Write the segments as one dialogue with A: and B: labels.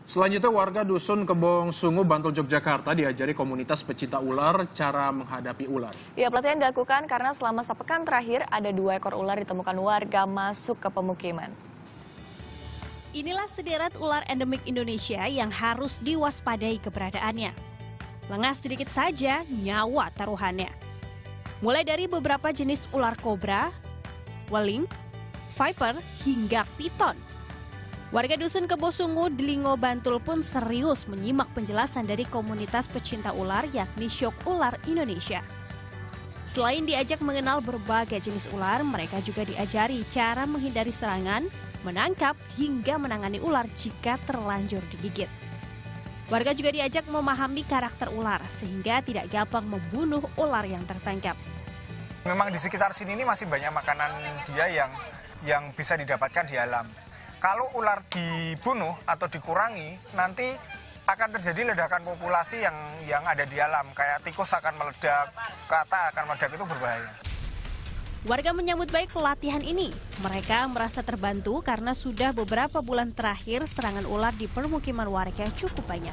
A: Selanjutnya warga Dusun Kebong Sungu, Bantul, Yogyakarta diajari komunitas pecinta ular cara menghadapi ular.
B: Ya, pelatihan dilakukan karena selama sepekan terakhir ada 2 ekor ular ditemukan warga masuk ke pemukiman.
C: Inilah sederet ular endemik Indonesia yang harus diwaspadai keberadaannya. Lengah sedikit saja, nyawa taruhannya. Mulai dari beberapa jenis ular kobra, weling, viper, hingga piton. Warga Dusun Kebong Sungu, Delingo, Bantul pun serius menyimak penjelasan dari komunitas pecinta ular yakni Syok Ular Indonesia. Selain diajak mengenal berbagai jenis ular, mereka juga diajari cara menghindari serangan, menangkap, hingga menangani ular jika terlanjur digigit. Warga juga diajak memahami karakter ular sehingga tidak gampang membunuh ular yang tertangkap.
D: Memang di sekitar sini ini masih banyak makanan dia yang bisa didapatkan di alam. Kalau ular dibunuh atau dikurangi, nanti akan terjadi ledakan populasi yang ada di alam. Kayak tikus akan meledak, kata akan meledak, itu berbahaya.
C: Warga menyambut baik pelatihan ini. Mereka merasa terbantu karena sudah beberapa bulan terakhir serangan ular di permukiman warga cukup banyak.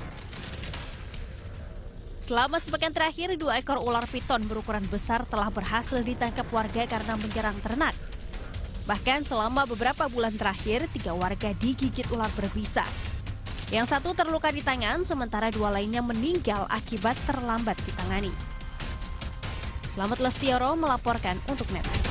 C: Selama sepekan terakhir, 2 ekor ular piton berukuran besar telah berhasil ditangkap warga karena menyerang ternak. Bahkan selama beberapa bulan terakhir, 3 warga digigit ular berbisa. Yang satu terluka di tangan, sementara 2 lainnya meninggal akibat terlambat ditangani. Selamat Lestioro melaporkan untuk NET.